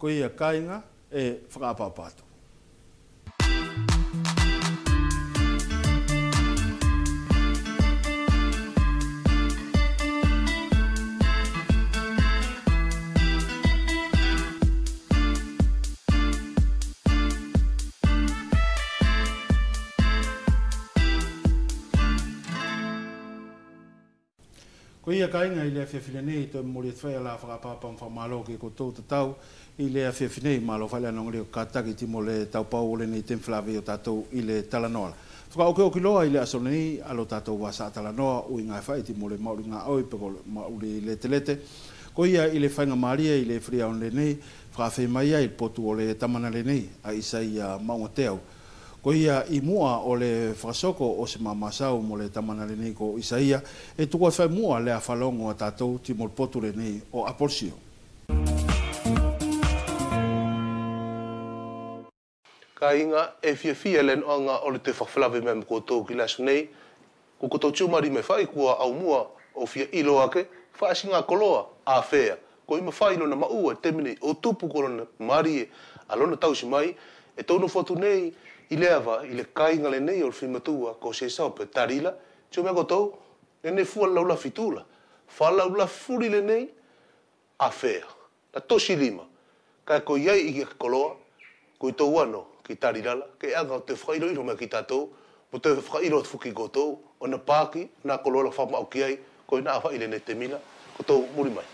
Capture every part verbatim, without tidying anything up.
ko ia kainga e whakapapatu. Ko ia kainga i lea whiawhinei to mori whaia la whakapapa mwhamalo ke ko tō tatau i lea whiawhinei malo whaile anong leo kātaki timo le tau pau ole nei ten whlawe o tātou i le talanoa. Whaka oke oki loa i le asonei alo tātou wasa talanoa ui ngai whai timo le mauri ngā oi peko mauri le telete. Ko ia i le whainga maria i le whiria on le nei whakawhi mai ai potu o le tamana le nei a isa i a maunga teau. Ko ia i mua o le whakasoko o se mamasau mo le tamana le nei ko Isaia, e tukua whai mua le a whalongo a tātou ti mo potu le nei o Apolsio. Ka inga e fia fia len anga o le te whawhilawe me mo koutou ki lasu nei, ko koutou tūmari me whai kua au mua o fia ilo ake, whaasinga koloa a whea. Ko ima whai no na maua te mini o tupu korona marie alona tausi mai, e tono fotu nei, I le ava, i le kainga le nei o le whimatua ko se sao pe tarila, tio mea kotou, le ne fua laula fitula. Wha laula furi le nei, a whea. Na tosi lima. Kai ko iai i ki koloa, ko i tau ano ki tarilala, ke anga o te whairo iro mea ki tātou, mo te whairo o te fuki kotou, o na pāki, na koloa la whamau ki ai, ko i na awa i le ne te mila, kotou muri mai.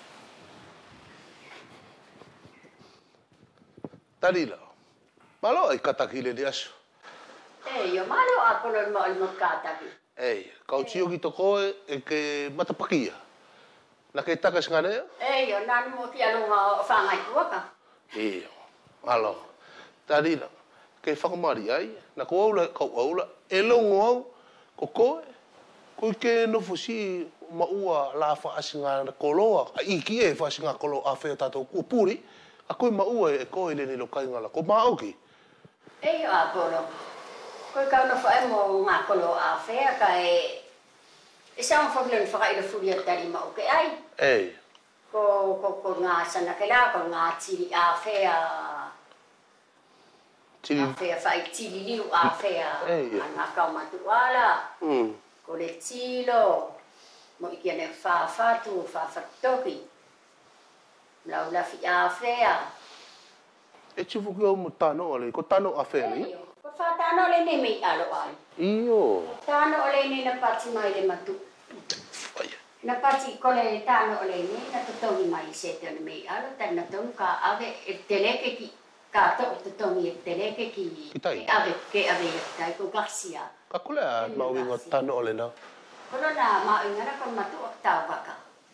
Tarila. Malo ai kataki le ni aso. Ei, yo malo a kono mo mo kataki. Ei, kau tio ki to koe e ke matapakia. Na ke taka ngane? Ei, yo nan mo ki alo ma fanga tuaka. Ei, malo. Tarila, ke whakamari ai, na ko aula kau aula, e longo au ko koe. Ko ke no fusi maua la fa asinga na koloa, i ki e fa asinga koloa a fe tato ku puri. A koe maua e koe le ni lo kainga la. Ko maoki. Ei, a polo. Koe kau no whae mo ngā kolo a whea ka e... E sa mo whakilon whaka ilo furia tari ma uke ai. Ei. Ko, ko, ko ngā sana ke la, ko ngā tiri a whea... Tiri... A whea whai tiri liu a whea. Ei. A ngā kaumatu ala. Mm. Ko le tilo. Mo iki ane whawhatu, whawhatoki. Lau lafi a whea. E chifuki au mo tano ale, ko tano a whea ni? Ko whatano le ne mei alo ai. Iyo. Tano ole ni na pati mai le matu. Na pati kole tano ole ni na totongi mai se te ole mei alo ta na tonu ka ave e teleke ki ka to totongi e teleke ki Kitai. ave ke ave e tai ko Garcia. Ka kule a mawinga tano ole na? Kono na mawinga na kon matu o tau waka.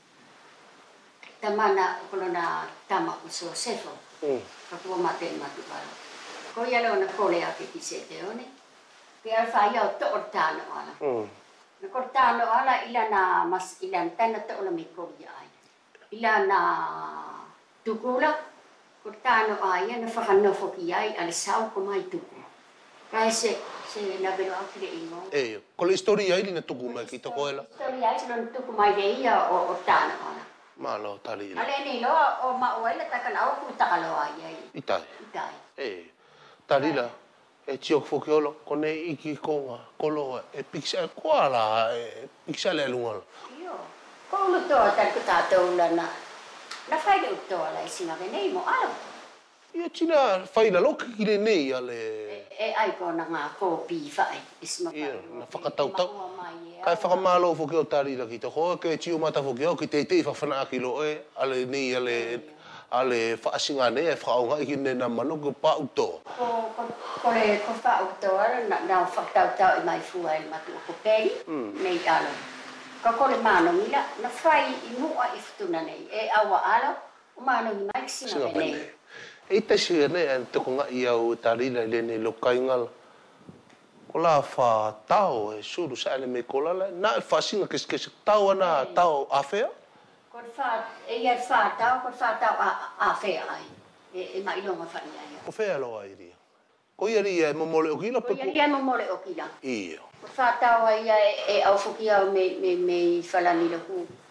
Tamana kono na tama uso sefo. Mm. Ka tua mate matu alo. Ko ia lo na kole ake ki se te one. Ke alfa ia o to o tano ala. Mm. Na ko tano ala ila na mas ilan tana to la mi ko ia ai. Ila na tukula ko tano ai na fa no fo ki ai al sau ko mai tuku. Ka se se na belo ake de ingo. Ei, ko le historia ili na tuku mai ki to koela. Historia ai se no tuku mai de ia o o tano ala. Malo tarila. Ale ni lo o ma o ila takana o ku takalo ai ai. Itai. Itai. Ei. Tarila, e tio fokiolo, kone iki konga, koloa, e piksa, koa la, e piksa le alungala. Io, ko lu toa tan ku tātou la na, na whai le utoa la i singa venei mo alo. Ia tina, whaina loki ki le nei ale... E ai ko na ngā kōpi whai, isma whai. Ia, na whakatautau. Kai whakamalo fokio tarila ki to hoa, ke tio mata fokio, ki te te whawhana aki lo e, ale nei ale... ale whaasinga ne e whaonga i ne na mano ko pa uto. Ko ko le ko fa uto na na whakatau tau i mai fua i matu ko peri, nei alo. Ka ko le mano mila, na whai i mua i futuna nei, e awa alo, o mano i mai singa nei. E te sia ne, e te konga i au tarila i le ne lokaingala. Ko la wha tau e suru sa ele me kolala, na e whaasinga kesi kesi tau ana tau awhea? Ko fa e ia fa tau ko fa tau a a fe ai e mai longa fa ia ko fe alo ai ria ko ia ria mo mole o kila pe ko ia mo mole o kila ia ko fa tau ai e au fuki au me me me fala ni le ku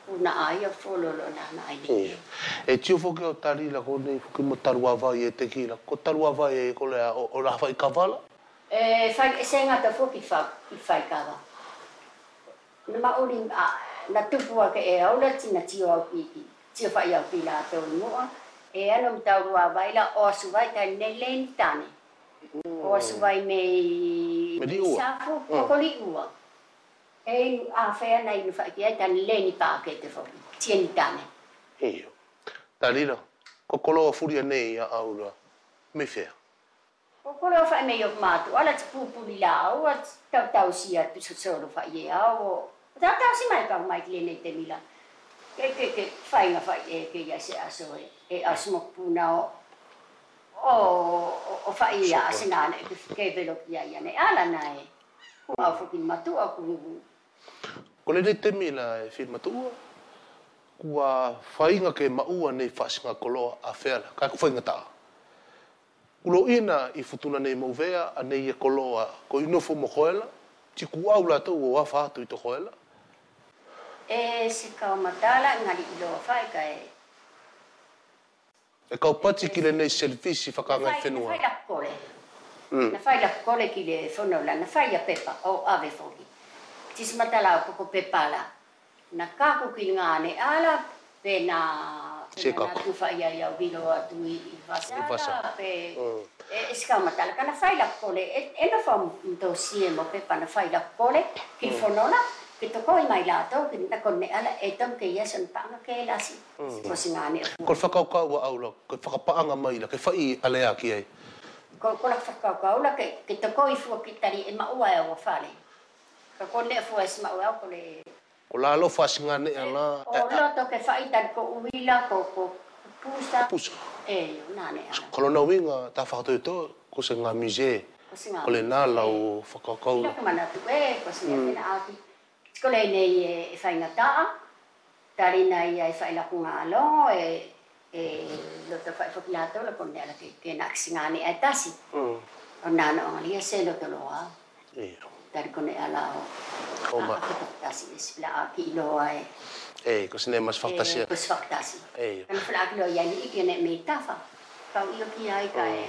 puna ai o fololo na na ai. E tio fo ke o tari la ko nei ko mo tarua vai e te kila. Ko tarua vai e ko le o la fai kavala? E fai se ngata fo ki fa ki fai kava. Na ma uri a na tupua ke e aula tina tio au pi tio fai au pi la to mo. E ano mtaurua vai la o su vai ta nei len tane. O su vai me me di ua. Safo ko li ua. E a fea nei no fai ki ta leni pa ke te fo. Tieni tane. Io. Tarila, ko kolo furia nei a aula. Me fea. Ko kolo fai me yo matu, ala te pupuli la, o tau tau sia tu solo fai e au. Tau tau si mai ka mai ki nei te mila. Ke ke ke fai nga fai e ke ya se aso e e asmo puna o o o fai ya sinane ke ke velo ya ya ne ala nai. Ku au fukin matu a ku. Ko le te mila e fi matua. Kua whainga ke maua nei whasinga koloa a whela. Kai ku whainga taa. Ulo ina i futuna nei mauvea a nei e koloa ko inofo mo koela. Tiku au la tau o afa atu i to koela. E se kau matala ngari ilo whai ka e. E kau pati ki le nei servisi whakanga i whenua. Na whai la kore. Na whai la kore ki le whonola. Na whai a pepa o ave whoki. Tis matala o koko pepa la. Na kako ki ngane ala pe na Se kako. na tu fa ia ia vilo atu i Vasa. vasa pe e ska matala kana fai la kole e no fa to sie mo pe pana fai la kole ki fonola ki to koi mai la to ki ta konne ala e tom ke ia san pa ke la si ko singane Ko whakau kau wa aula. Ko whakapaanga mai la. Ke whai alea ki ai. ko ko la fa ka la ke ki to koi fu ki tari e ma ua e o fale ka konne fu es ma ua ko le Ko la lo whasinga ne ala. o lo to ke fai tan ko uila ko ko pusa Pusa. e na ne ala Kolo na winga ta whakatoi to. Ko se ngā musee. ko singa Ko le nā lau whakakau. Ila mana tu e ko singa pena aki ko le nei e fai na ta tari na ia e fai la kunga lo e e lo to fai fokilato lo con la che che na singa ni e tasi Mm. o na no ali se lo to lo a Iyo. tari con e ala O ma. tasi es la aki lo ai Ei, ko sinne mas whaktasia. ko sfaktasi Ei. kan fla aki lo ia ni ki ne me tafa ka io ki ai ka e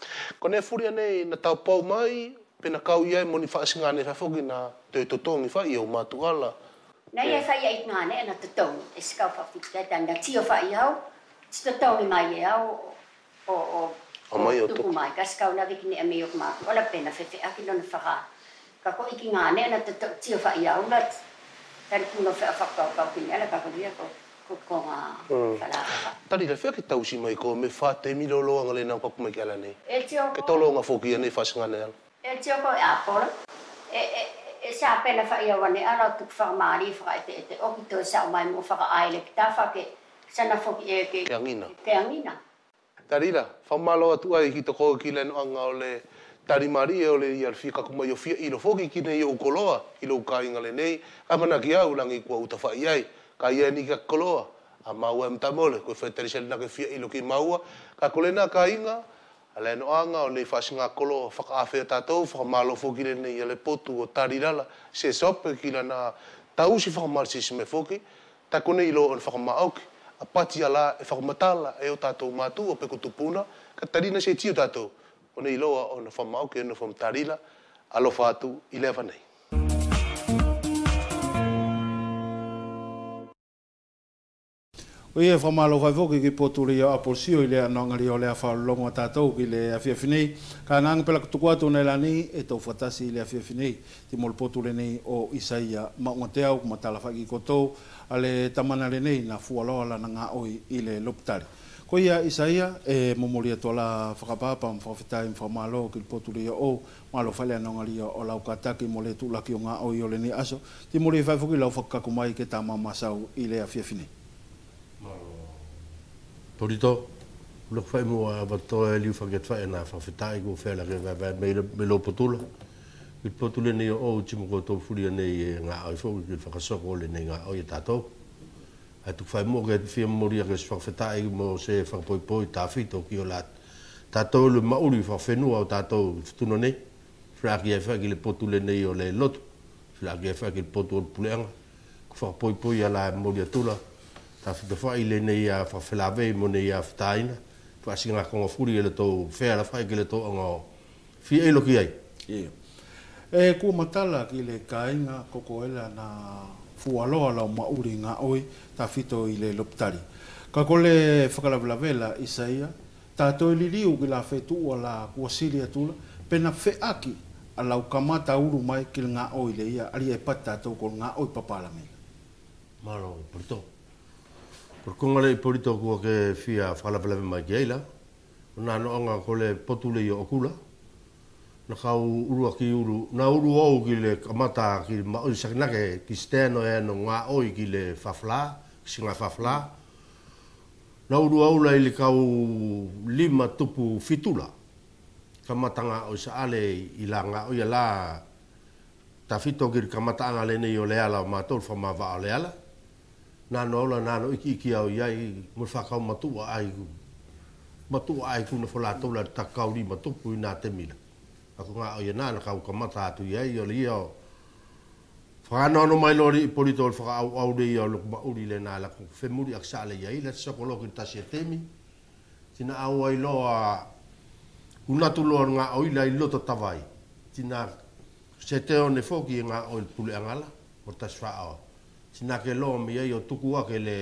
Ko ne furia nei na tau pau mai. Pena kau iai moni whaasinga ne whafoki na te totongi whai o matuala. na ia fai ai ngane na to tong es ka fa fitka tan na tio fai au sto tong mai e au o o O mai o tu tuku. mai kas ka na vikini e me yok ma ola pena fe fe aki non fa ka ko iki ngane na to tio fai au na tan ku no fa fa ka ka ki ala ka ko dia ko ko ko ma fala Tari le whea ki tausi mai ko me wha te milo loa ngale nau kaku mai ki ala nei. e tio Ke tolo ngā whoki nei whaasinga nei ala. e tio ko a por e e e sa pena fai au ne ala tu fa mari fa te te o ki to sa mai mo fa ai le ta fa ke sana fo e ke Ke angina. ke angina Tarira, whamalo atu ai ki toko ki le noanga o le tari mari e o le iar whika kuma i o whia i lo whoki ki nei o koloa i lo kāinga le nei. Ka mana ki au langi kua uta whai ai. Ka ia ni ka koloa. A maua e mtamole. Koe whaitari se nake whia i lo ki maua. Ka kole nā kāinga. A le noanga o nei whasinga koloa. Whakaawhea tātou. Whakamalo whoki le nei a le potu o tarirala. Se sope ki la nā tausi whakamarisi se me whoki. Ta kone i lo on whakamauki. A pati ala e whakamatala e o tātou mātu o peko tupuna, ka tarina se tio tātou. O nei loa o na whamau ke o na whamtarila, alo whātu i lewa nei. O ia whamalo vai voki ki poturi o aposio i le anongari o le awhalongo tātou ki le awhiawhinei. Ka ngang pela kutuku atu nei lani e tau whatasi i le awhiawhinei. Ti mol poturi nei o Isaia maunga te au kumatala whaki kotou a le tamana le nei na fualoa la na ngā oi i le loptari. Ko ia Isaia e momoria tola whakapapa mwhawhitai mwhamalo ki le poturi o malo whale anongari o lau kataki mo le tūlaki o ngā oi o le ni aso. Ti mori whai fuki lau whakakumai ke tā mamasau i le awhiawhinei. Torito, lo fai mo a bato e liu faget fai na fa fitai go fela ke va va me me lo potula. Il potule ne o timo go to furia ne nga ai fo ki fa so go le ne nga o tato. A tu fai mo ke fi moria ke fa fitai mo se fa poi poi ta fito ki o lat. Tato le mauri fa fenu o tato tu no ne. Fra ki fa ki le potule ne o le lot. Fra ki fa ki le potule pulenga. poi poi ala mo dia tula ta fa fa ile nei a fa flave mo nei a ftaina fa singa ko furi le to fe ala fa ke le to ngo fi e lo ki ai ia e ku matala ki le kainga kokoela na fualoa la mauri nga oi ta fito ile loptari ka kole whakalavelavela isaia tātou liliu ki la fetu o la kuasili atula pena fe aki a lau kamata uru mai ki ngā oi le ia ari e pat tātou ko ngā oi papalamena malo porto por kongale porto ko ke fia whakalavelave mai ki eila na no anga kole potule i okula na kau uru ki uru na uru o ki le kamata ki ma oi saknake ki steno e no ngā oi ki le fafla singa fafla na uru au lai le kau lima tupu fitula kamatanga o sa ale i la ngā oi la ta fito ki kamatanga le nei o le ala ma tol fa ma va le ala na no la na no iki iki au iai mo fa kau matua ai matua ai kuna fola tola ta kau lima tupu ina te mila ako nga o yana na kau kamata atu iai o lio whakano no mai lori i polito o whaka au au rei o luk mauri le nā la kuk whemuri ak sa le iai le soko loko i tasi e temi tina au ai loa unatu loa ngā oila i loto tawai tina se teo ne foki ngā oil pule angala o tasi whaao tina ke loa mi iai o tuku ake le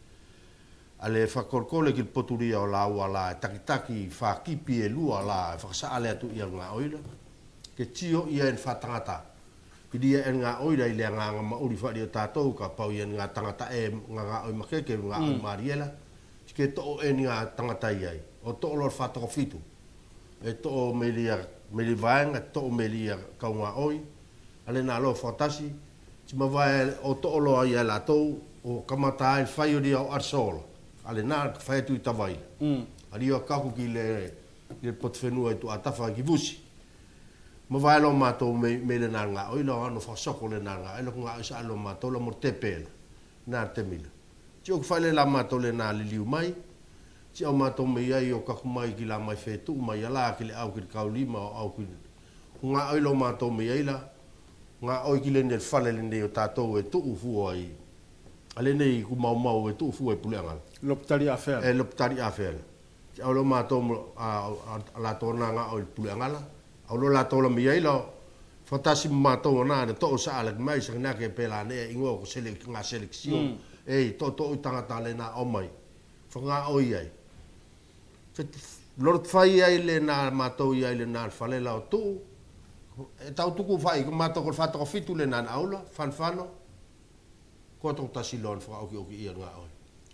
ale whakorkole ki poturia o la ua la takitaki whakipi e lua la whakasa ale atu ia ngā oila ke tio ia en whatangata ki dia en ngā oira i lea ngā ngā mauri whari o tātou ka pau i en ngā tangata e ngā ngā oi makeke ngā oi mariela ke to'o e ngā tangata i ai o to'o lor whatako fitu e to'o me lia me li vaenga to'o me lia kau ngā oi ale nā lo whatasi tima vai o to'o loa i ala tou o kamata ai whai o ria o arsola ale nā whai tu i tawai ali o kaku ki le le potwhenua i tu atafa ki vusi ma vai lo mato me me le na nga o ilo no fa soko le na nga ilo nga isa lo mato lo morte pela na te mila ti o fa le la mato le na le liu mai ti o mato me ia o ka mai ki la mai fetu mai ala ki le au ki ka lima au ki nga ilo mato me ia nga o ki le ne fa le ne o tato e tu fu ai ale nei ku mau mau e tu fu e pulenga loptari affair e loptari affair ti o lo mato a la torna nga o pulenga au lo la tola mi ai lo fantasi mato na ne to sa ala mai sa na ke pela ne ingo ko selek nga selection e to to tanga tale na o mai fo nga o ai fet lord fai ai le na mato ai le na fale la tu e tau tu ku fai ko mato ko fato ko fitu le na aula fan fano ko to tasilon fo o ki o ki nga o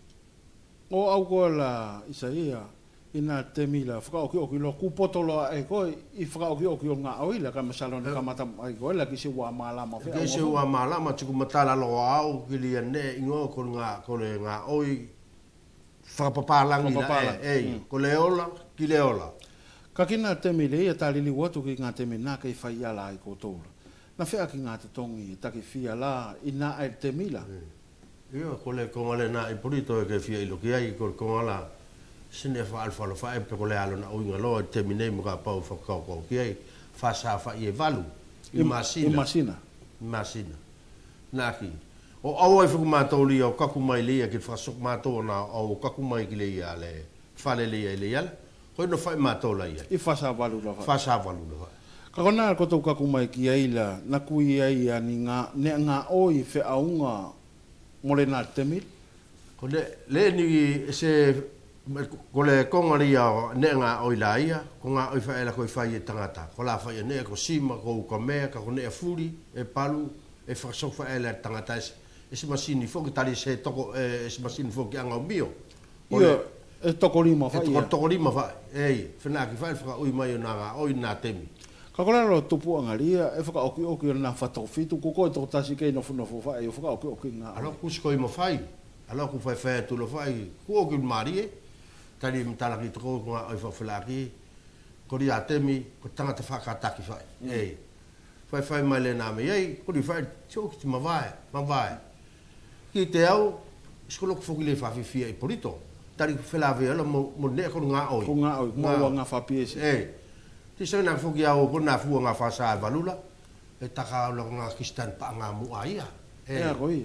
o au ko la isaia ina te mila whakao ki oki lo kupotolo e koe i whakao ki oki o ngā oila ka masalon ka mata ai koe la ki se ua mālama whea ki se ua mālama tuku matala lo au ki lia ne ingo ko ngā ko le ngā oi whakapapalangi la e e ko le ola ki le ola ka kina te mile ia talili watu ki ngā te mina kei whai ala ai kotoura na whea ki ngā te tongi taki fia la ina ai te mila ia ko le kongale na i purito e ke fia ilo ki ai ko le kongala sine fa alfa lo fa e pe ko le alo na uinga lo terminei mo ka pau fa ka ko ki ai fa sa fa i valu i masina i masina masina naki o au e fu ma to li o ka ku mai le ki fa sok ma to na o ka ku mai ki le ya le fa le le le ya ko no fa ma to la ya i fa sa valu lo fa sa valu lo ka kona ko to ka ku mai ki ai la na ku i ai ani nga ne nga oi fe aunga mo le na temil ko le le ni se ko le konga ria ne nga oila ia ko nga oi fa ela ko fa i tangata ko la fa ne ko sima ko ko me ka ko ne furi e palu e fa so fa ela tangata e se masini fo ki tali se toko e se masini fo ki anga bio ia e toko lima fa ia toko lima fa e fena ki fa fa oi mai na nga oi na temi ka kola lo tupu anga ria e fa oki oki na fa to fitu ko ko to tasi ke no fu no fa e fa oki oki na alo ku sko i mo fai alo ku fa fa tu lo fai ku oki marie tali mtala ki toko ko ai fa flaki ko ri atemi ko tanga te faka taki fa e fa fa mai le na me ai ko ri fa chok ti ma vai ma vai ki te au skolo ko fogile fa fi fi ai polito tali fela ve lo mo ne ko nga oi ko nga oi mo nga fa piesi e ti se na fogi au ko na fu nga fa sa valula e taka lo nga kistan pa nga mu ai e e ko ia ko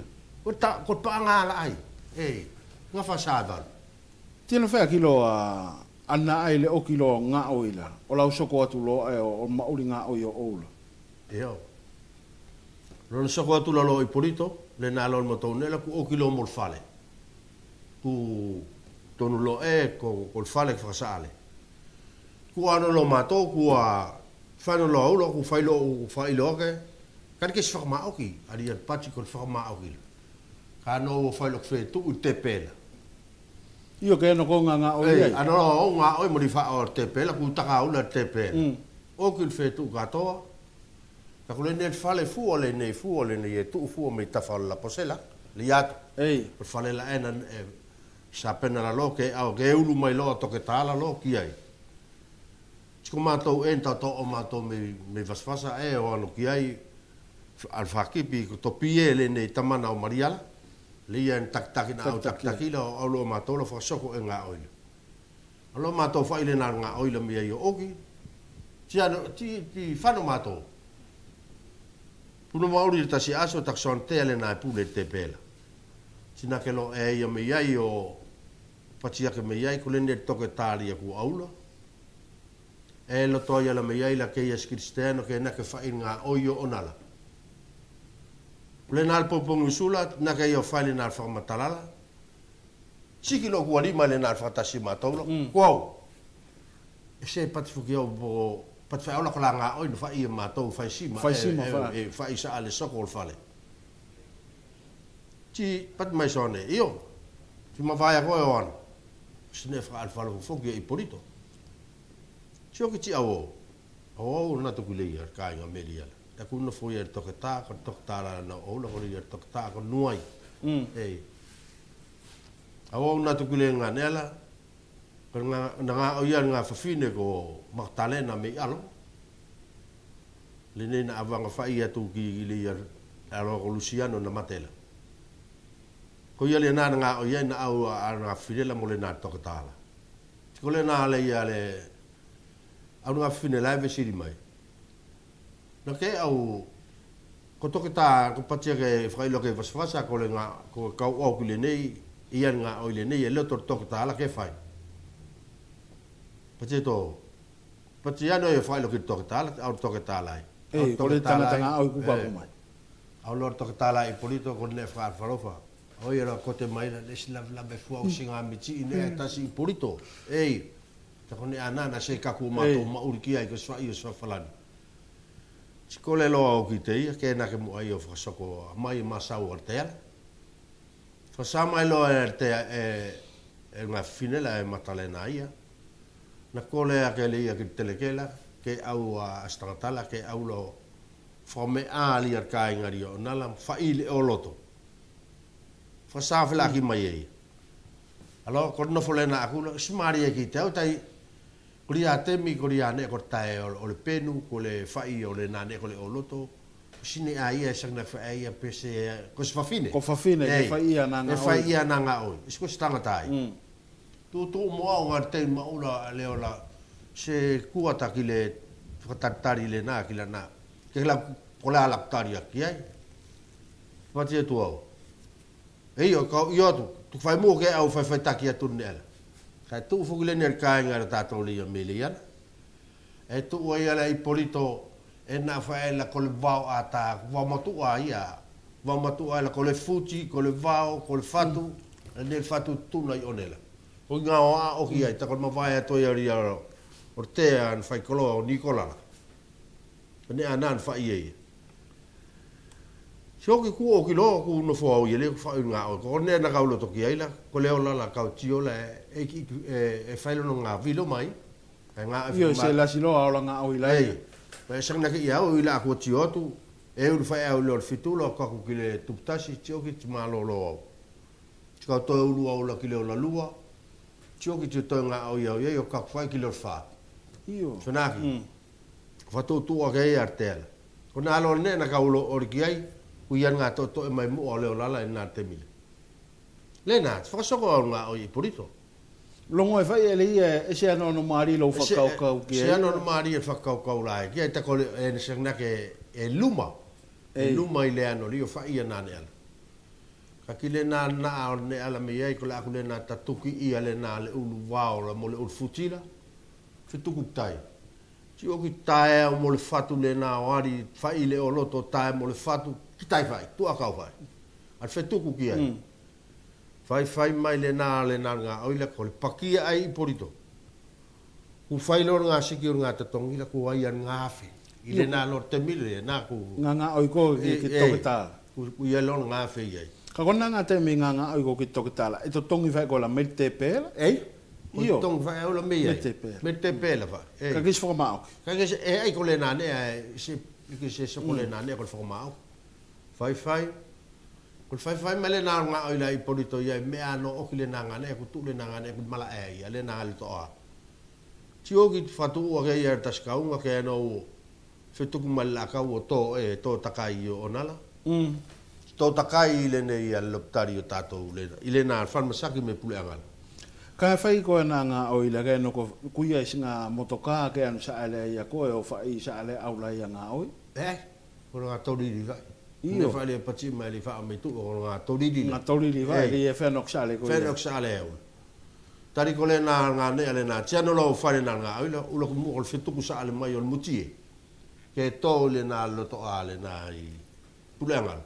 Ko ta ko pa nga la ai. Eh, nga fa sa dal. Tino fa kilo a ana ai le o kilo nga oila. O la soko atu lo e o mauri nga o yo ola. Eo. Non soko atu lo i polito, le na lo mo tonela ku o kilo mo fale. Ku tonu lo e ko ko fale fa sale. Ku ano lo mato ku a fa no lo lo ku fa lo fa lo ke. Kan ke sfa ma oki, ali al pati ko fa ma oki. Kano fa lo fe tu te pela. Io che no con nga o ai. Ano nga o mo di fa o te pela ku ta ka o te pela. O ki fe tu ka to. Ka ko le ne fa le fu o le ne fu o le ne tu fu o me ta fa la posela. Li at. Ei, per fa le la ena sa pena la lo ke au ke ulu mai lo to ke tala lo ki ai. Tiko matou enta to o matou me me vasfasa e o ano ki ai al fakipi ko to piele ne tamana o mariala. Lia en tak tak na au tak takila o lo matou lo fa soko e nga oile. Alo matou fa ile na nga oile mi ai oki. Ti ano ti ti fa no matou. Puno mauri ta si aso tak son tele na pule te pela. Sina ke lo e ia me iai o patia ke me iai ko lene toke tali ku aula. E lo toia la me iai la ke ies cristiano ke na ke fai nga oio onala. Le nal popong usula na ke io fai na fa matalala. Siki lo kuali ma le na fa tasi matolo. Wow. E se pat fu ke o bo pat fa ola kola nga oi fa ia matou fa sima. Fa sima fa. E fa isa ale sokol fale. Ti pat mai sone io ti ma vai a go on sne fra al falo fogi e polito ti o che ti avo o na to kule ar ka nga melia ta ku no foi er tokta ko tokta na o lo ko er tokta ko nuai mm ei avo na to kule nga nela ko nga nga o ia nga fafine ko Magdalena me alo le nena avanga fa ia tu ki le ar alo ko Luciano na matela. Ko ia le nana nga o ia na au a nga firela mo le na tokatala. Ko le na le ia le au nga fine la ve siri mai. No ke au ko tokata ko patia ke frai lo ke vasfasa ko le nga ko ka o ku le nei ia nga o le nei le to tokatala ke fai. Patia to patia no e fai lo ke tokatala au tokatala. E ko le tanga tanga au ku pa mai. Au lo tokatala e polito ko ne fra farofa. O era kote mai na lesla la be fu au singa miti ne ta si polito ei ta kone ana na se ka ku mato ma urki ai ko swa io swa falan skole lo au ki te ke na ke mo ai o soko mai ma sa o ter fa sa mai lo er te e e una finela e matalena ia na kole a ke le ia ke telekela ke au a stratala ke au lo fome ali ar kai ngari o nala fa ile o loto fa sa fela ki mai ai alo ko no fole na aku smari ki te au tai kuria temi kuria ne ko tai o le penu ko le fai o le nane ko le o loto sine ai e sang na fai e pese ko fa fine ko fa fine e fai ia na nga e fai ia na nga o isko stanga tai tu tu mo au ngarte ma ula le ola se kuata ki le fatatari le na ki la na ke la ko la la taria ki ai fa te tu au ei o ka io tu tu fai mo ke au fai fai taki atu nela ka tu fu le nel ka nga ta to le milian e tu o ia le polito e na fai la ko le vao ata va mo tu ia va mo tu ala ko le futi ko le vao ko le fatu nel fatu tu na onela o nga o o ki ai ta ko ma vai to ia ria ortea an fai kolo Nicola ne anan fai ia Soki ku o ki lo ku no fo o yele fa nga o ko ne na ka lo to ki aila ko le ola la ka tio la e ki e fa lo nga vilo mai e nga io se la silo ola nga o ila e pe sang na ki ya o ila ko tio tu e u fa e o lo fitulo ka ku ki le tuptasi tio ki ma lo lo ka to u lu o la ki le ola lua tio ki to nga o ya o ka fa ki lo fa io sonaki fa to tu o ge artel ko na lo ne na ka lo o ki ai Uian nga to to mai mo ole ola na te mi. Le na, fa so ko nga o i purito. Longo e fai ele e se ano no mari lo fa kau kau ki. Se ano no mari e fa kau kau la. Ki ta ko e se na ke e luma. E luma ile ano li o fa ia na ne ala. Ka ki le na na o ne ala me ai ko la ko le na tatuki ia le na le ulu wao la mo le ulu futila. Fe tuku tai. Ti o ki tai o mo le fatu le na o ari fai le o loto tai mo le fatu ki tai fai, tu akau fai. Al fe tuku ki ai. Mm. Fai fai mai le na le na nga o ile ko le pakia ai i porito. Ku fai lor nga siki o nga tatongi la ku ai an nga afe. Ile na lor te mile na ku. Nga nga o i ko ki tokitala. Ku ia lor nga afe iai. Ka kona nga te mi nga nga o i ko ki tokitala. E to tongi fai ko la me te pela. Ei? Io. Tong fai o la me iai. Me te pela. Me te pela fa. Ka kis whakamau. Ka kis e ai ko le na ne se ki se se ko le na ne ko whakamau. Fai fai. Ko fai fai male na nga o ila i porito ia me ano o ki le na nga ne ko tu le na nga ne ko mala e ia le na le to a. Ti o ki fatu o ke ia taskaunga ke no fe tuku mala ka o to e to takai o nala. Mm. To takai le ne ia loptari o tato le. Ile na fan masaki me pule angal. Ka fai ko na nga o ila ke no ko kuia singa motoka ke anu sa ale ia ko o fai sa ale aula ia nga oi. Eh. Ko nga to di vai. Io fa le pacci ma li fa me tu o nga to di di. Nga to di di vai li e fenok sa ale ko. Fenok sa ale. Tari ko le na nga ne ale na tia no lo fa le na nga oi lo lo mo o fe tuku sa ale mai o mutie. Ke to le na lo to ale na i pule angal.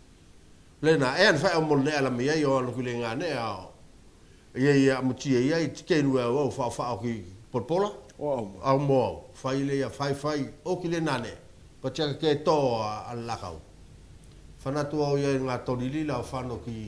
Le na e an fa o mo le ala me ia o lo le nga ne a ia ia mutie ia i ke nu o fa fa o ki porpola o au mo fai le ia fai fai o ki le nane pa tia ke to al lakau fana tu o ia nga tonili la fa no ki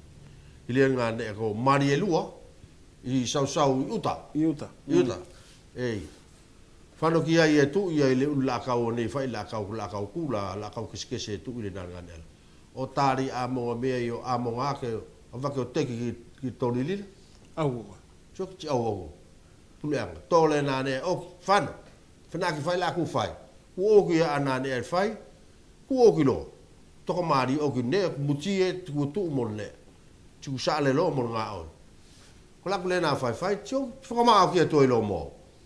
ile nga ne ko marielua i sau sau uta uta uta ei fano ki ia tu ia le lakau ne fai lakau lakau kula lakau kiskese tu ile na nga o tari a mo me yo a mo nga ke o va ke o te ki ki tonili au so ki au au puleanga tole na ne o fan fana ki fai la ku fai ku o ki ana ne el fai ku o ki lo to ko mari o ki ne mutie tu tu mo ne tu sa le lo mo nga o ko la ku le na fai fai tu fo ma o ki to lo mo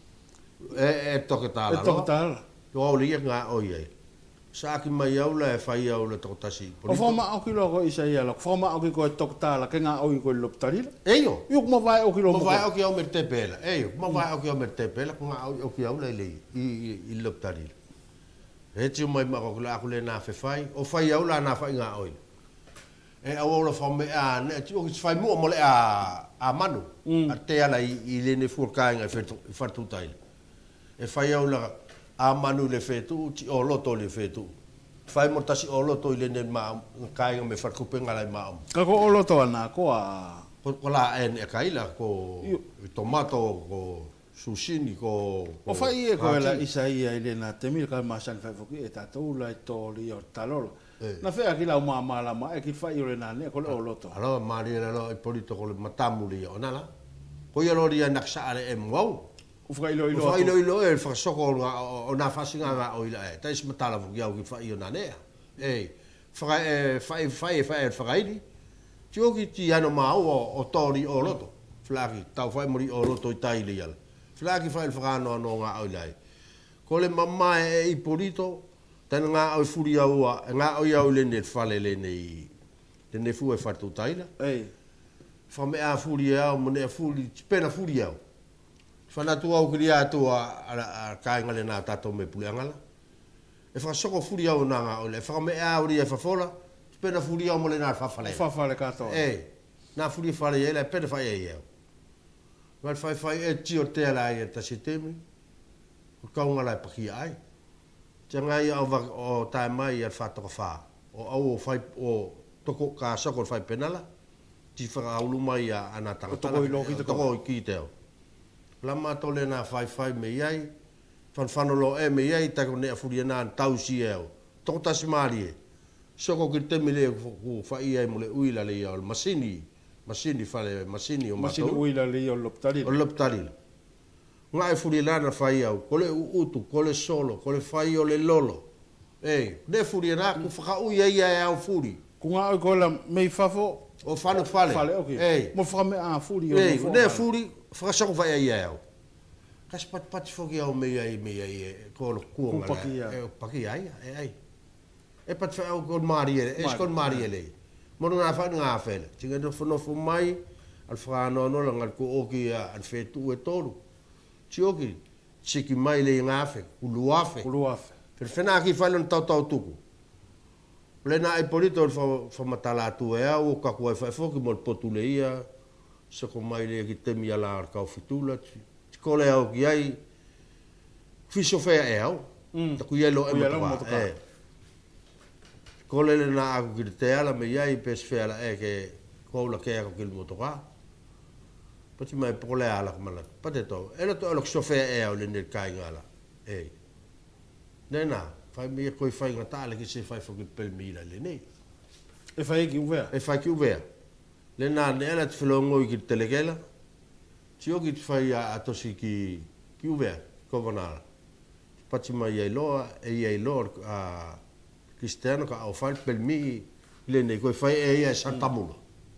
e e to ke tala e to ke tala to o li nga o ye sa ki mai au la fai au le to tasi o fo ma o ki lo ko isa ia lo fo ma o ki ko to ke tala ke nga o i ko lo tari e yo yo mo vai o ki lo mo vai o ki o mer te pela e yo mo vai o ki o mer te pela ko nga o ki au le le i i lo tari e ti mai ma ko la ko le na fe fai o fai au la na fai nga o e au lo fo me a ne ti o ki fai mo mo le a a manu a te ala i le ne fu ka nga fe fa tu tai e fai au la a manu le fetu ti o loto le fetu fai mo tasi o loto ile ne ma kai me fa kupe ngala ma ka ko o loto ana ko a ko la en e kai la ko tomato ko sushi ko o fai e ko la isa ia ile na te mil ka ma san fai foki e tatu la to li o talolo na fe aki la ma ma la ma e ki fai ile na ne ko o loto alo ma ri la e polito ko le matamu li ona la ko ia lo ria naksa ale e mo o fai ilo ilo fai ilo ilo e fa soko o na fasinga va o ila e tais matala fu ya o fai ona ne e fa e fai fai fai fai di tio ki ti ano ma o o tori o loto flaki tau fai mori o loto i tai le flaki fai fa no no nga o ila ko le mamma e i polito tan nga o furi au nga o ya o le ne fale le nei le ne fu e fa tu tai la e fa me a furi au mo ne furi pena furi au fana tu au kria tu a kai ngale na tato me puleanga e fa soko furi au na o le fa me a uri e fa fola pena furi au mo le na fa fale fa fale ka to e na furi fale e le pena fa e e mal fa fa e ti o te la e ta sistemi o ka unga la pa ki ai tanga ia o o ta mai e fa to fa o au fa o toko ka soko fa penala ti fa au lu mai ana ta to ko lo ki to ko ki te lama tole na fai fai me iai fan fanolo e me iai ta ko ne afuri na tau si e to ta simari soko ki te mile ku fai ai mole uila le ia masini masini fale masini o masini uila le ia loptari o loptari nga e furi lana fai au kole utu kole solo kole fai o le lolo e ne furi na ku fa u ia ia au furi ku nga ko la me fafo o fano fale fale okay e mo fa me a furi o e ne furi fa soko vai ai au kas pat pat foki au me ai me ai ko ko ngala e paki ai ai e pat fa au ko mari e es kon mari ele mo nga fa nga fele tinga no fono fo mai al fra no no la ko oki al fe tu e tolu tioki chiki mai le nga fe uluafe uluafe per fena ki fa lon tau tau tuku plena ai polito fo fo matala tu e o ka ko fa fo ki mo potuleia so ko mai le ki temi ala ka fitula ko le au ki ai fiso fe e au ta ku yelo e mo e ko le na aku ki te ala me ai pes fe ala e ke ko la ke ko ki mo to ka pati mai po le ala mala pate to e lo to lo so fe e au le ne kai ngala e nena fai mi ko fai ngata le ki se fai fo ki pel mila le nei e fai ki uve e fai ki uve le na ne ala te flongo ki telegela tio ki fai a tosi ki ki uve ko vanala pati mai ai loa e ai lor a cristiano ka au fai pel mi le nei ko fai e ai santa mula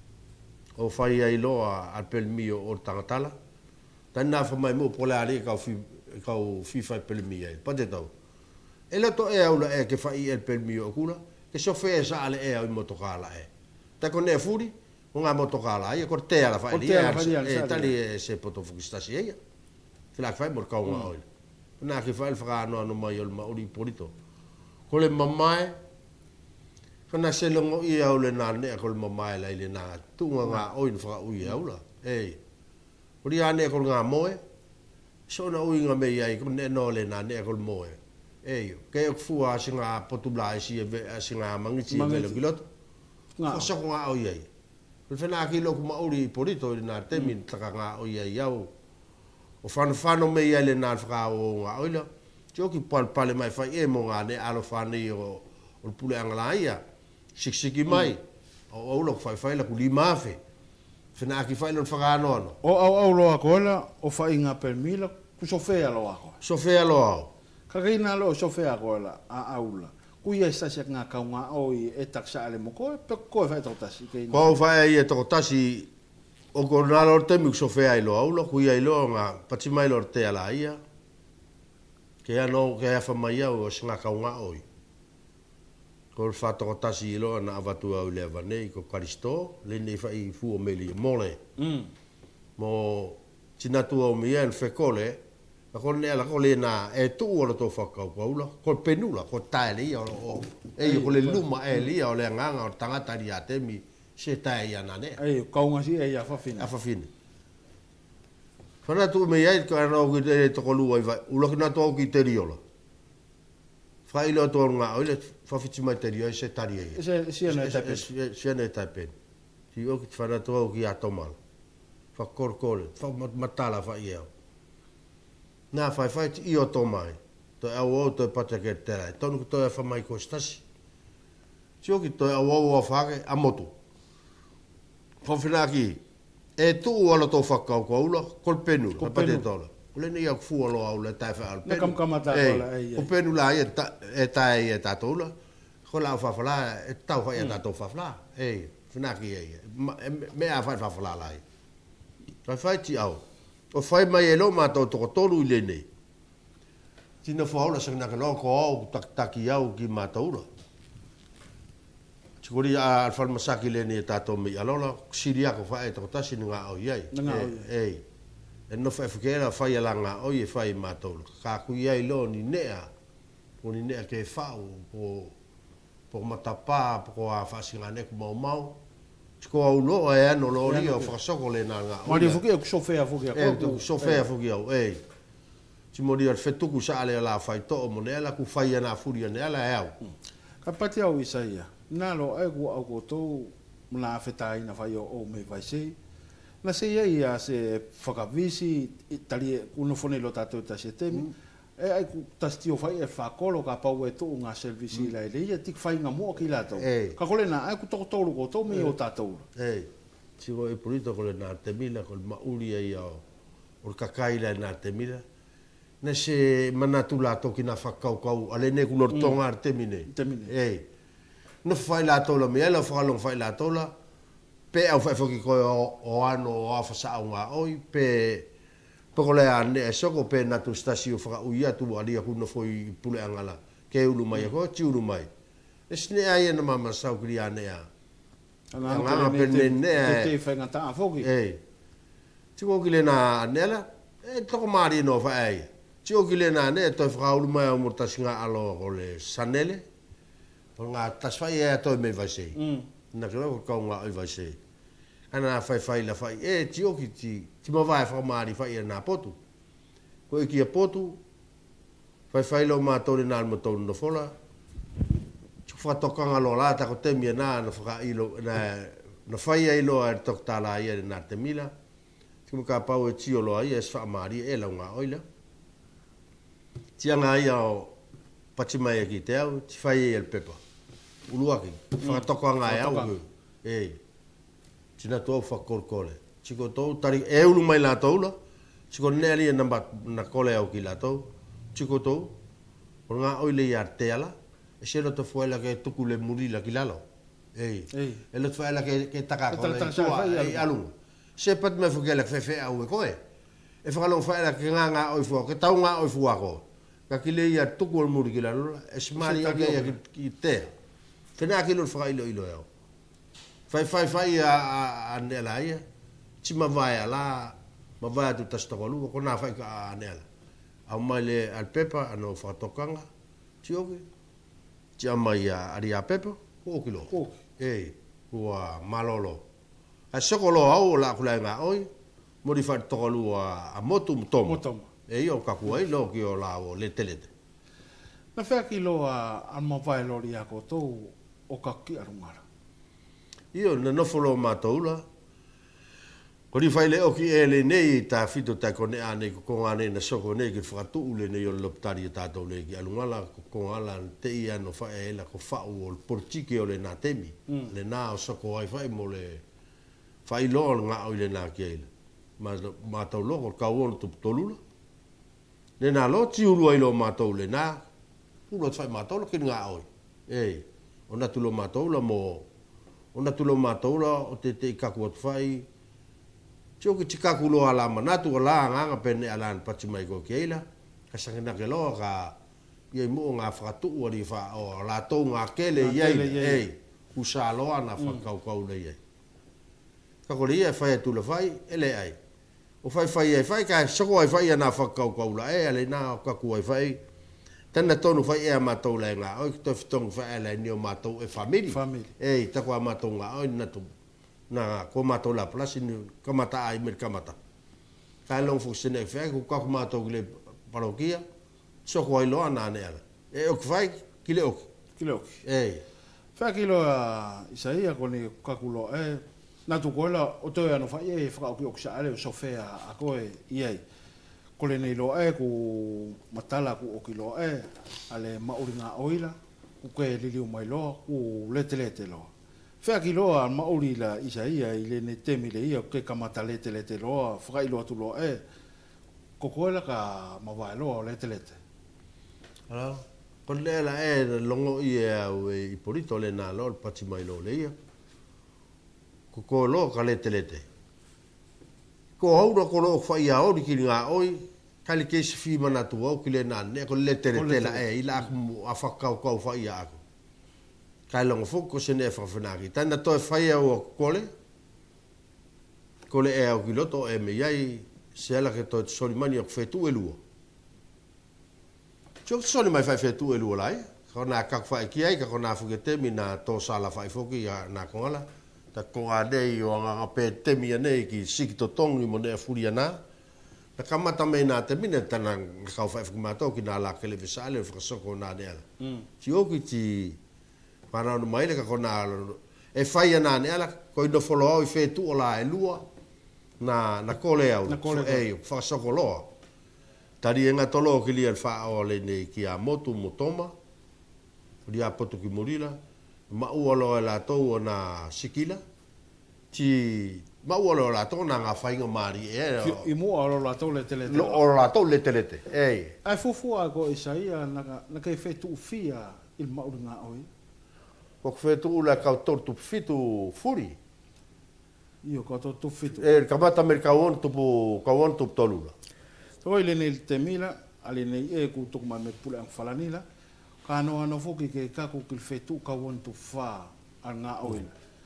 o fai ai loa al pel mi o tangatala tanna fa mai mo pola ale ka fi ka fi fai pel mi ai pate to e lo to e aula e che fa il per mio cura che so fe sale e il motocala e ta con ne furi una motocala e cortea la fa lì e tali se poto fusta si e la fa morca una oil na che fa il frano no mai il mauri polito con le mamma fana se lo i aule na ne con mamma la ile na tu nga oil fra u aula e ori ane con nga moe sono u nga me ai con ne no le na ne con moe e ke fu a singa potula si e singa mangiti velo pilot nga so nga o ye per fena ki lo kuma ori polito na temi taka nga o ye yau o fan fano me ye le na fra o nga oilo joki pal pale mai fa e mo nga ne alo fani o o pule angla ia siksiki mai o o lo fa fa la ku lima fe fena ki fa lo fra no o o o lo akola o fa inga per mila ku so fe lo ako so fe lo Karina lo so fe agola a aula. Kuia sa se nga ka nga o e taksa ale mo ko pe ko fa to tasi ke. Ko fa e to tasi o ko na lo te mi so fe ai lo aula kuia i lo nga pati mai lo te ala ia. Ke ano ke fa mai o nga ka nga o. Ko fa to tasi lo na avatu au le vanei ko karisto le ne fa i fu o meli mole. Mm. Mo tinatu o mi en fe kole ko ne la ko le na e tu o to fa ka ko la ko penula ko tale ia o e ko le luma e lia o le nganga o tangata ri atemi se tai ana ne e ko nga si e ia fa fina fa fina fana tu me ia ko no ki te to ko lu vai u lo na to ki te riola fa ilo to nga o le fa fiti mai te rio se tari e se se na ta se na ta pen ti o ki fana to ki atomal fa kor kor fa matala fa ia na fai fai i o to mai to e o to pata ke tera tonu to e fa mai ko stasi tio ki to e o o fa ke a moto fa fina ki e tu o lo to fa ka ko ulo kol penu pa pate tola le ni ak fu lo au le ta fa al penu kam kam ta la e o penu la e ta e ta e ta tola ko la fa fa la e ta fa e ta to fa la e fina ki e me a fa fa fa la la fa fai ti au o fai mai e lo ma to to tolu le nei tina fo la sanga no ko o tak taki au ki ma to lo Sikuri al farmasaki le ni ta to mi alola siria ko fa e to ta sin nga o ye e e no fa fukera fa ya langa o ye fa i ma to ka ku ye lo ni nea o ni nea ke fa o po matapa po a fa singa ne ko mau mau Ko au lo e no lo ri o fa so ko le na nga. Ma di fuki ko sofea fuki ko. E sofea fuki au e. Ti mo di al fetu ku sa ale la fai to mo ne la ku fai na furia ne la au. Ka pati au isaia. Na lo e ku au ko to na fetai na fai o me vai sei. Na sei ia se fakavisi tali uno fone lo tato ta se temi. E ai ku tastio fai e fa kolo ka pau e to nga servisi la ile ia tik fai nga mo ki la to ka kole na ai ku to to ko to mi o tato e si vo e pulito kole na te mila kol mauri ia o ka kai la na te mila na se manatu la to ki na fa kau kau ale ne ku lor tonga te mine e no fai la to la mi ala fa lo fai la to la pe au fa fo ki ko o ano o fa sa nga oi pe Poko le ane e soko pe natu stasi o whaka uia tu alia kuna foi pule angala. Ke ulu mai ako, ti ulu mai. E sine ai ena mama sau kiri ane a. Nga penene e te whainga taa whoki. E. Tiko ki le na nela, e toko maari no whae. Tiko ki le na ne, toi whakaulu mai o murtasinga alo o le sanele. O ngā taswai e toi me vaisei. Na kira ko kau ngā oi vaisei. Ana whai whai la whai. E tiko ki ti, ti mawai whakamaari whai e nā potu. Ko iki a potu, whai whai lo mātou le nā almatou no whola. Whatokanga lo la ta ko te mia na na whaka ilo na na whai ai loa e tok tala ia na te mila. Timu ka pau e tio loa ia e swa maari e lau ngā oila. Tianga ia o pachimai ki te au, ti whai e el pepa. Uluaki, whakatokanga e au. Ei, tina tō whakorkole. Tiko tō, tari e ulu mai la tōula. Tiko neali e na kole au ki la tō. Tiko tō, o ngā oile i ar te ala. E se lo te fuela ke tuku le murila ki lalo. Ei. E lo te fuela ke, ke taka ko le tua e alunga. Se pat me fukela ke fefe au e koe. E whakalong fuela ke ngā ngā oi fua, ke tau ngā oi fua ko. Ka ki le ia tuku le muri ki lalo, e se mari au ke ia ki te. Tena ki lo whaka ilo ilo eo. Fai fai fai a, a nela ia. Ti ma vai ala, ma vai tu tastakalu, ko nā fai ka a nela. Au mai le alpepa, ano whakatokanga. Ti oki. Tia mai a ari a pepa, ko kilo. Ko. Ei, kua malolo. A sokolo au la kulai ngā oi, mori whai tokalu a motu mtomo. Motomo. Ei, o kakua i lo ki o la o lete lete. Na whea ki loa an mawai lori a kotou o ka ki arungara. Io, na nofolo mātoula. Ko ni whai le oki e le nei ta fito ta kone ane ko konga ne na soko nei ki whakatu ule nei o loptari e tātou le ki alungala ko konga ala te ia no whae e la ko whau o le portike o le nā temi. Mm. Le nā o soko ai whai mo le whai loa ngā o le nā ki eila. Ma mātou loko ka uono tupu tolula. Le nā lo ti uru ai lo mātou le nā. Uro te whai mātou lo ki ngā oi. Ei, o natu lo mātou la mo o natu lo mātou la o te te ikaku atu whai. Tio ki tikaku loa la manatu o la nganga pene alan pati mai ko keila. Ka sangina ke loa ka iei mua ngā whakatu ua ni wha o la tau ngā kele iei. Ei, usa loa na whakau kau le iei. Ka kore ia whai atu la whai, ele ai. O whai whai ai whai, ka soko ai whai ana whakau kau la e, ale nā o kaku ai whai. Tana tonu whai ea mātou le ngā, oi ki toi whitongu whai ele ni o mātou e family. Family. Ei, takua mātou ngā, oi natu. Na ko mato la place ni kamata ai mer kamata ka long fu sene fe ko ka mato le parokia so ko ilo ana ne ala e ok vai ki le ok Ki le ok. ei Whea ki loa Isaia ko ni kakulo e na tu koela o toi anu whai e whakauki o kisa ale o sofea a koe iei. Ko le nei lo e ku matala ku o ki lo e ale mauri ngā oila ku ke liliu mai loa ku lete lete loa. Whea ki loa mauri la Isaia i le ne temi le ia ke kamata lete lete loa whakai loa tu loa e ko koela ka mawai loa o lete lete. ala ko le la e longo i e au i porito le na lo pati mai lo le ia ko ko lo ka lete lete ko au ro ko lo fai a ori ki ngā oi kali ke si fi mana tu au ki le na ne ko lete lete la e ila a whakau kau fai a ako kai longo foko se ne whawhanaki. Tana toi whai au o kole, kole e au ki loto e me iai se ala ke toi soni mani o whetu e lua. Tio soni mai whai whetu e lua lai, ka nā kaku whai ki ai, ka ko nā whuke temi nā tō sala whai whoki nā kongala, ta konga nei o ngā pē temi a nei ki siki to tongi mo ne a furi anā, na kamata mei nā te mine tana kau whai whuki mātou ki nā la kele visale o whakasoko nā neala. Ti oki ti Pana no mai le ka kona e fai ana ne ala ko no follow i fe tu ola e lua na na kole au e fa sokoloa tari nga tolo ki li fa o le ne ki a motu motoma ri a potu ki morila ma u olo la to na sikila ti ma u olo la to na nga fai nga mari e I mua olo la to le tele lo olo la to le tele e ai fufu a ko Isaia na na kai fe tu fia il mauri nga oi ko fetu la ka tortu fitu furi io ko to tu fitu e kamata merkawon tu po kawon tu tolula to ile ni te mila ale nei e ku tu ma me pula ang falanila ka no ano foki ke ka ku kil fetu ka won tu fa anga oil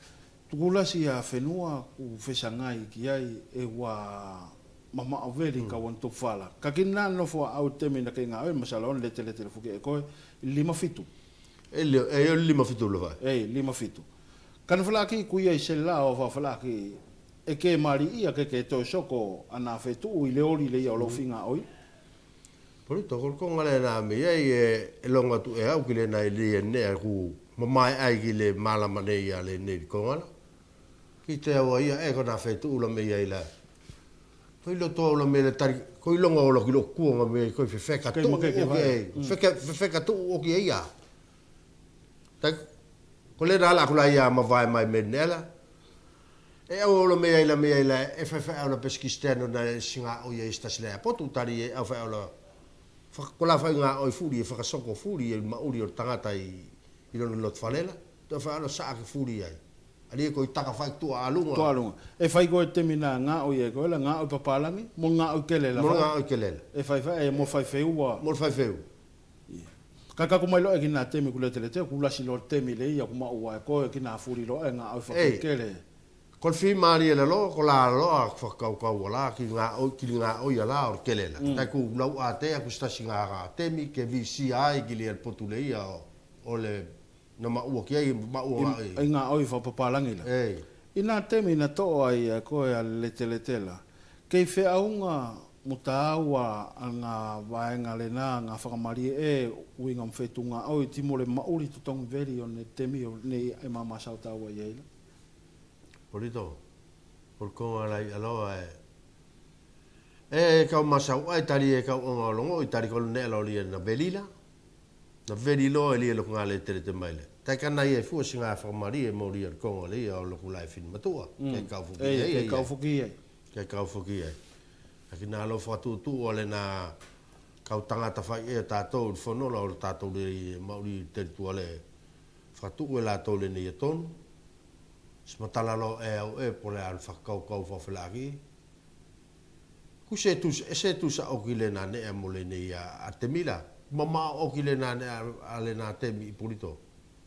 tukula si a whenua ku whesangai ki ai e wa mama o veri ka wan to fala. Ka kina no fo au temi na ke ngā oi masalon le tele tele fuke e koe lima fitu. E le e lima fitu lo vai. E lima fitu. Kan fala ki ku ia se la o fa fala ki e ke mari ia ke ke to soko ana fetu i le ori le ia lo finga oi. Por to kol ko ngale na me e e longa tu e au ki le na le ne ku mamai ai ki le mala mane ia le ne ko ngala. Ki te au ia e ko na fetu lo me ia la. Koi lo to lo me le tari koi longa o lo ki lo kuanga me koi fe fe ka tu o ki fe fe fe ka tu o ki ia. Ta ko le dala ko la ia ma vai mai menela. E au lo me ia me ia e fe fe au pesquisterno na singa o ia sta sle potu tari e au fe au ko la fa nga o furi e fa soko furi e ma uri o tangata i i lo lot falela to fa lo sa ki furi ai. Ali ko taka fai tu alunga. Tu alunga. E fai ko temina nga o ye ko la nga o papalangi, mo nga o kelela. Mo nga o kelela. E fai fai e mo fai feu wa. Mo fai feu. Ka ka ko mai lo e kina temi ku le tele te ku la si lo temi le ia ku ma o ko e kina furi lo e nga o fa kele. Ko fi mari le lo ko la lo a fa ka ka wala ki nga o ki nga o ia la o kelela. Ta ku lau a te ku sta singa ga temi ke vi si ai ki le potuleia o le na ma ua ki ai ma ua ai nga oi fa papalangi la ei ina temi na to ai ko e le teletela ke fe aunga mutawa anga vaenga le na nga whakamari e uinga mwhetunga oi timore mauri tutong veri o ne temi o ne e mama sautawa i eila Porito por konga lai aloa e e kau masau ai tari e kau onga longo i tari kolu ne alo li na velila na veri lo e li e lo ngale tere te maile tai kana ia fu singa fa mari e mori al kongo le o lo kulai fin matua ke kau fuki e ke kau fuki ai ke kau fuki ai aki na lo fa tu tu ole na kau tanga ta fa e ta to fo no lo ta to le mori te tu ole fa tu e la to le ni ton smatala lo e o e pole al fa kau kau fa flagi ku se tu se tu sa o kile na ne mo le ni a temila mama o kile na ale na temi purito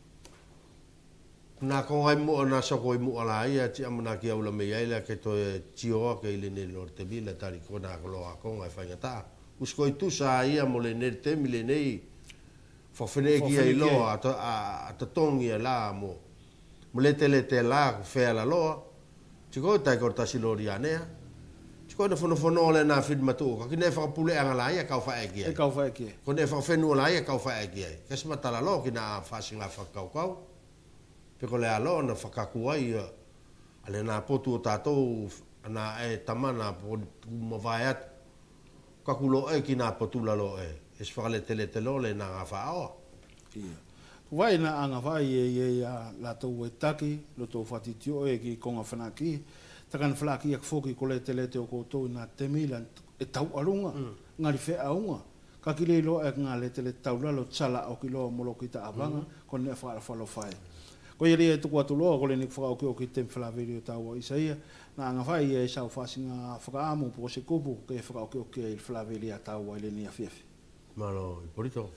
na ko ai mo na so ko mo ala ia ti amana ki aula me ia ke to tio ke ile ne lor te bila tari ko na ko a ko ai fa ngata usko tu sa ia mo le ne temi le nei fo fene ki ai lo a a to tongi la mo mo le tele te la fe ala lo ti ko ta ko ta si lorianea ko na fono fono le na fit matu ka ne fa pule anga la ia ka fa e ki e ka fa e ki ko ne fa fenu la ia ka fa e ki ke smata la lo ki na fa singa fa ka ka pe ko le alo na fa ka ku ai ale na potu tato na e tamana po mo vaiat ka ku lo e ki na potu la lo e es fa le tele telo le na fa o ia vai na anga vai e ia la to e taki lo to fatitio e ki konga fana ki takan flaki ak foki ko le tele te o ko to na temila e tau alunga ngari fe aunga ka ki le lo e nga le tele tau la lo tsala o ki lo mo lo ki ta avanga ko ne fa fa lo fai ko ye le tu ko tu lo ko le ni fa o ki o ki tem fla video tau i sai na nga vai e sa fa singa fa amu po se kupu ke fa o ki o ki il fla video tau ile ni afifi malo polito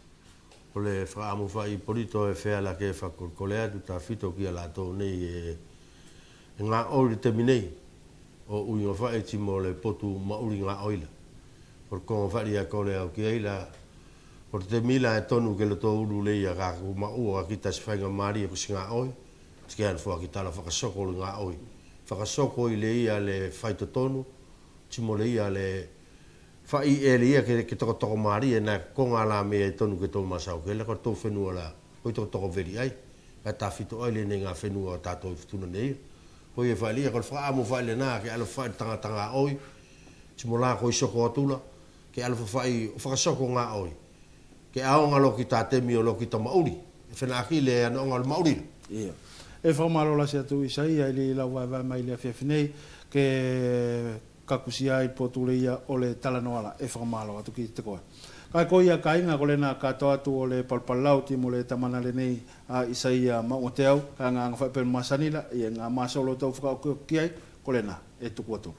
o le fa amu fa i polito e fe la ke fa ko le tu ta fito ki ala to nei e nga ori te minei o uinga whae ti mo le potu mauri nga oila. Por konga wharia ko le au ki eila, por te mila e tonu ke le tō uru le ia kako maua ki ta si whainga maari e kusi nga oi, tiki an fua ki tala whakasoko le nga oi. Whakasoko i le ia le whaito tonu, ti mo le ia le whai e le ia ke, ke toko toko maari e na konga la me e tonu ke tō masau ke le ko tō whenua la, koi toko toko veri ai, ka ta fito oi le ne ngā whenua tātou i ftuna ne ia. Ko e fali ko fa mo fa le na ke ala fa tanga tanga oi ti mo la ko soko atula ke ala fa i fa soko nga oi ke a nga lo ki ta te mi lo ki ta mauri e fa na ki le no nga mauri ia e fa malo la se tu sai ai la wa va mai le fefnei ke ka kusia i potuleia o le talanoala e fa malo atu ki te ko kai ko ia kai nga ko le na ka to atu o le palpalau ti mo le tamana le nei a isaia ma o te au ka nga nga fa pe masanila ia nga masolo to fa ko ki ai ko le na e tu ko tu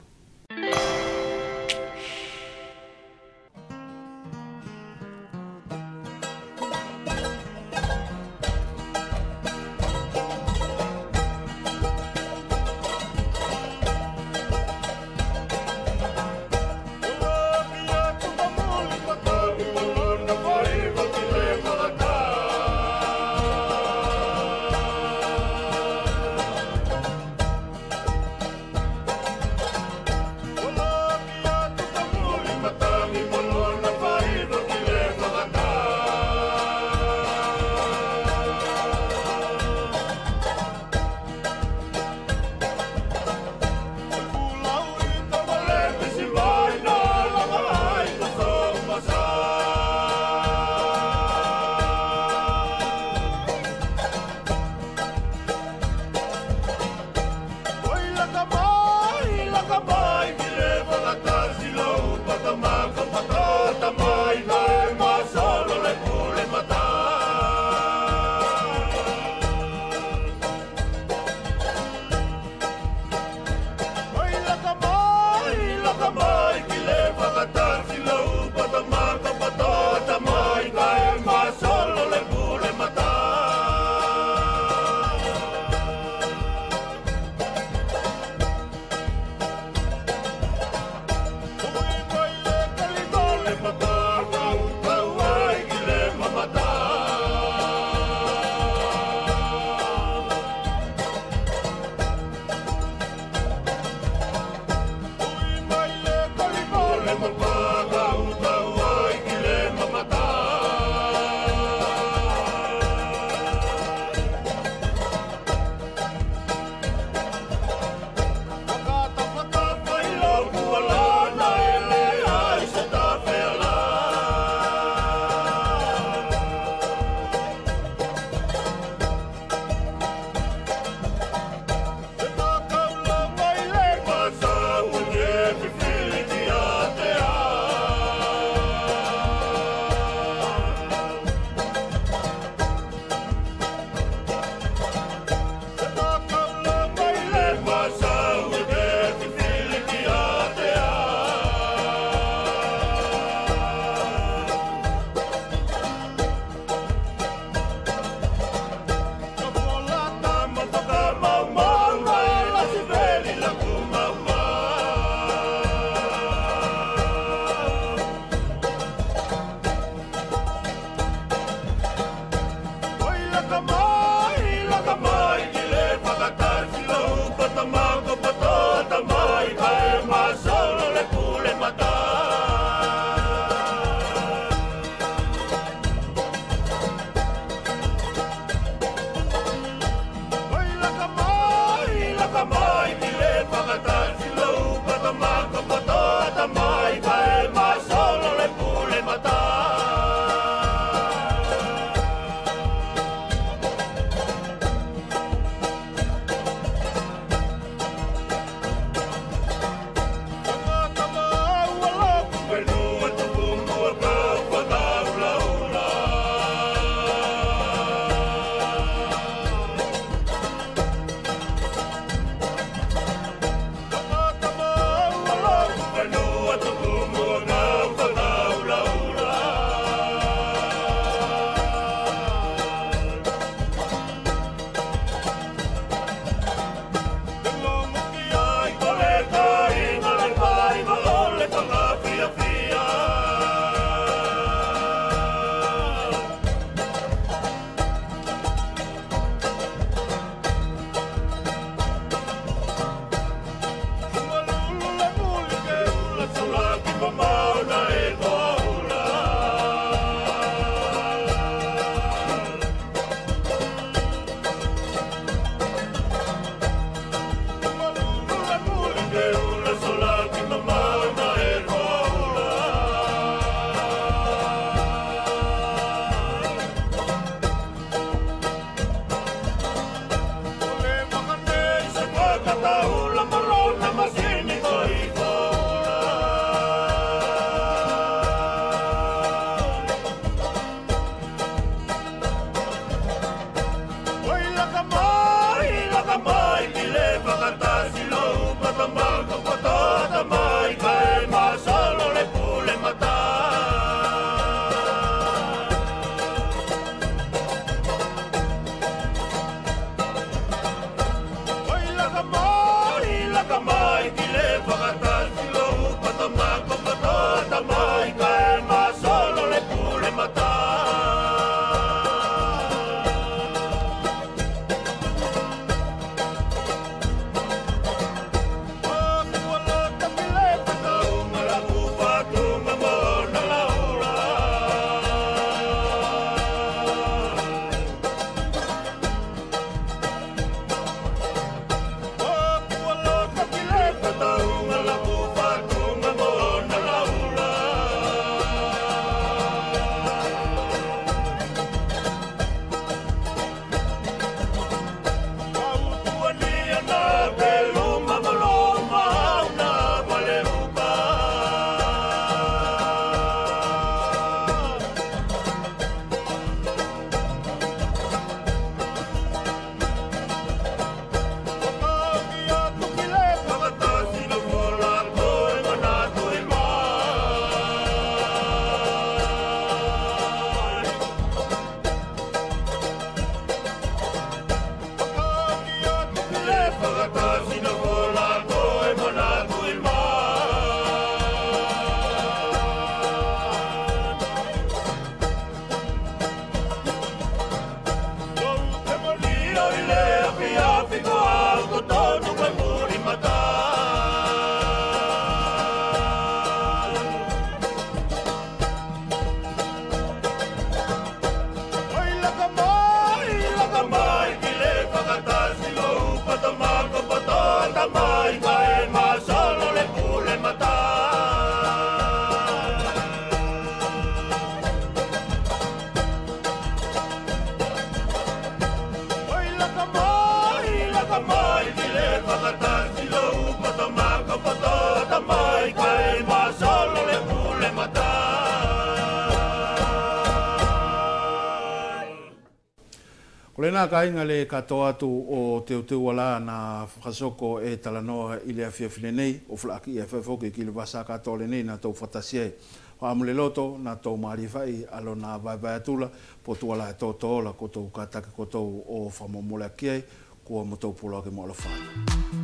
le nā kainga le katoa atu o te uteu wala na whakasoko e talanoa i le awhiawhine nei o whlaaki e whaifoke ki le wasa katoa le nei na tau whatasia o amule loto na tau marifai alo na vai vai atula po tuala e tō tōla ko tau katake ko tau o whamomole akiai kua mo tau pula ke mo ala whai.